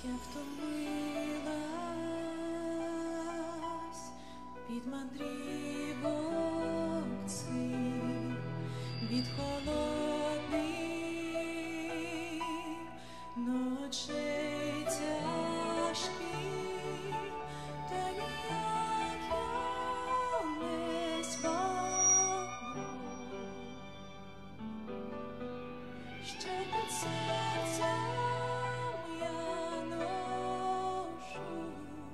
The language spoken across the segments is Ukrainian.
Я втомилась від мандрівок цих, від холодних ночей тяжких, та ніяк я не збагну, що під серцем я ношу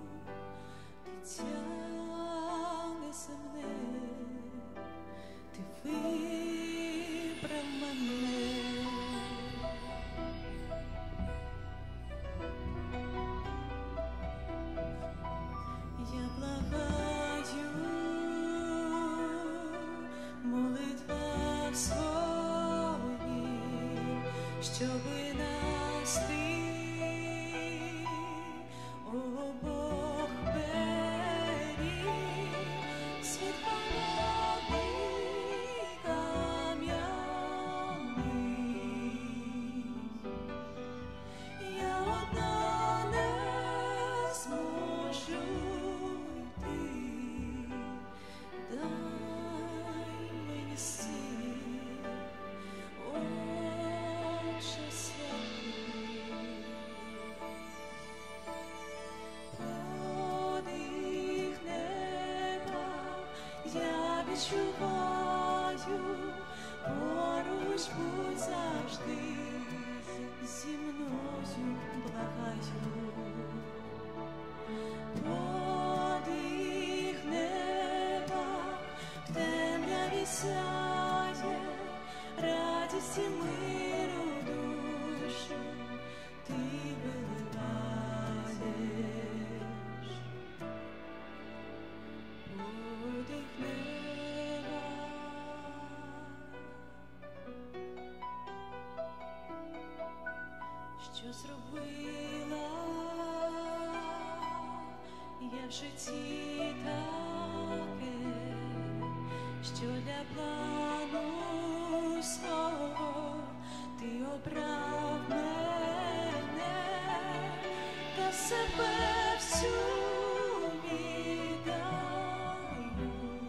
дитя неземне. Ти вибрав мене. Я благаю в молитвах своїх, щоби нас ти, о Бог, беріг, світ холодний, кам'яний. Я одна не зможу йти, дай мені сил, Отче святий. Подих неба я відчуваю, поруч будь завжди, зі мною благаю. Подих неба в темряві сяє, радість і миру душу ти виливаєш. Подих неба. Що зробила я в житті таке, що для плану свого ти обрав мене, та себе всю віддаю.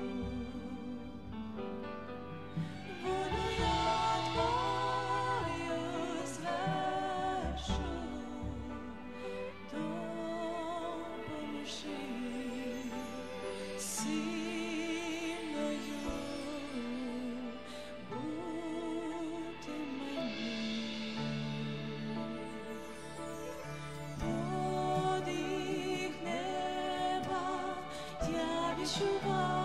Волю я твою звершу, допоможи сильною бути мені. Подих неба я відчуваю,